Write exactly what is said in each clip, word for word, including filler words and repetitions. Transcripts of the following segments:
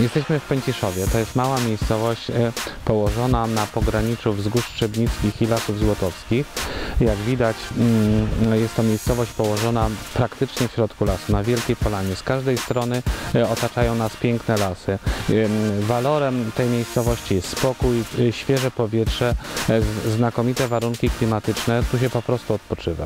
Jesteśmy w Pęciszowie. To jest mała miejscowość położona na pograniczu wzgórz Szczebnickich i Lasów Złotowskich. Jak widać, jest to miejscowość położona praktycznie w środku lasu, na wielkiej polanie. Z każdej strony otaczają nas piękne lasy. Walorem tej miejscowości jest spokój, świeże powietrze, znakomite warunki klimatyczne. Tu się po prostu odpoczywa.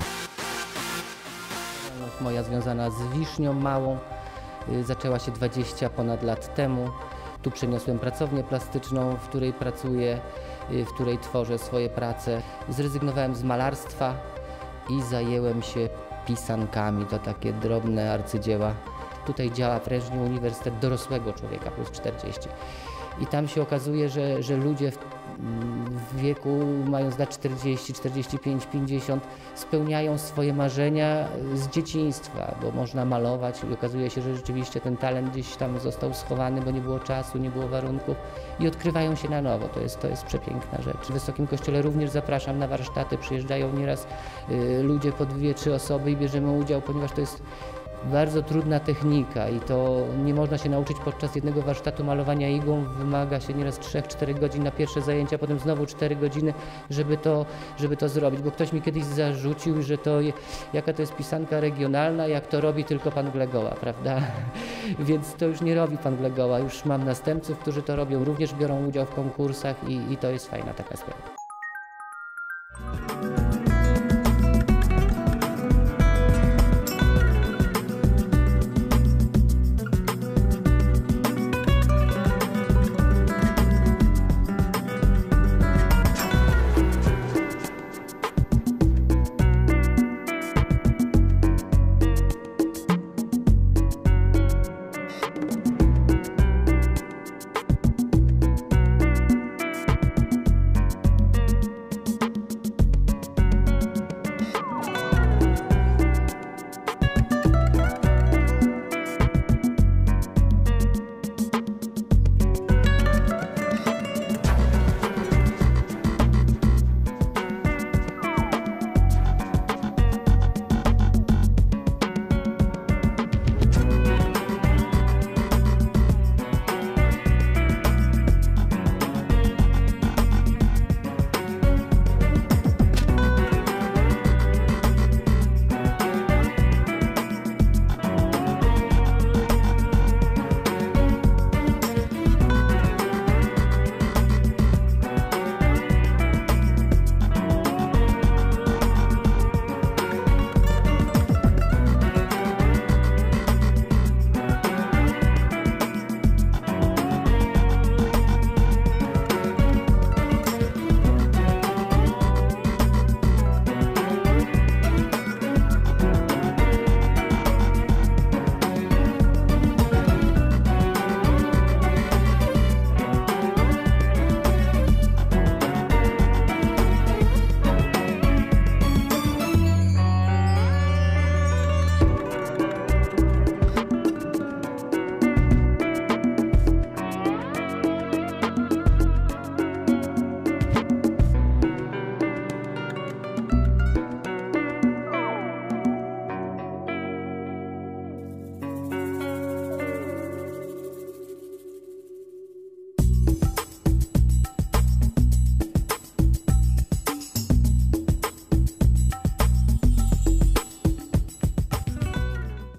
Moja związana z wisznią małą zaczęła się dwadzieścia ponad lat temu. Tu przeniosłem pracownię plastyczną, w której pracuję, w której tworzę swoje prace. Zrezygnowałem z malarstwa i zajęłem się pisankami. To takie drobne arcydzieła. Tutaj działa prężnie Uniwersytet Dorosłego Człowieka plus czterdzieści. I tam się okazuje, że, że ludzie w, w wieku mając lat czterdzieści, czterdzieści pięć, pięćdziesiąt spełniają swoje marzenia z dzieciństwa, bo można malować i okazuje się, że rzeczywiście ten talent gdzieś tam został schowany, bo nie było czasu, nie było warunków i odkrywają się na nowo. To jest, to jest przepiękna rzecz. W Wysokim Kościele również zapraszam na warsztaty, przyjeżdżają nieraz y, ludzie po dwie, trzy osoby i bierzemy udział, ponieważ to jest bardzo trudna technika i to nie można się nauczyć podczas jednego warsztatu malowania igłą. Wymaga się nieraz trzech czterech godzin na pierwsze zajęcia, potem znowu cztery godziny, żeby to, żeby to zrobić. Bo ktoś mi kiedyś zarzucił, że to jaka to jest pisanka regionalna, jak to robi tylko pan Glegoła, prawda? Więc to już nie robi pan Glegoła. Już mam następców, którzy to robią, również biorą udział w konkursach i, i to jest fajna taka sprawa.